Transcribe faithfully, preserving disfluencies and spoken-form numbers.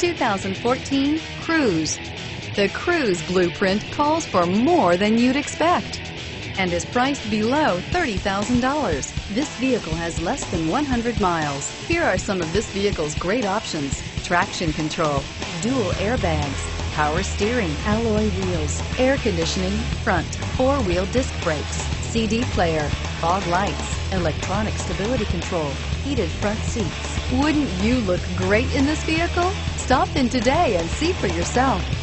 two thousand fourteen Cruze. The Cruze blueprint calls for more than you'd expect and is priced below thirty thousand dollars. This vehicle has less than one hundred miles. Here are some of this vehicle's great options: traction control, dual airbags, power steering, alloy wheels, air conditioning, front, four-wheel disc brakes, C D player, fog lights, electronic stability control, heated front seats. Wouldn't you look great in this vehicle? Stop in today and see for yourself.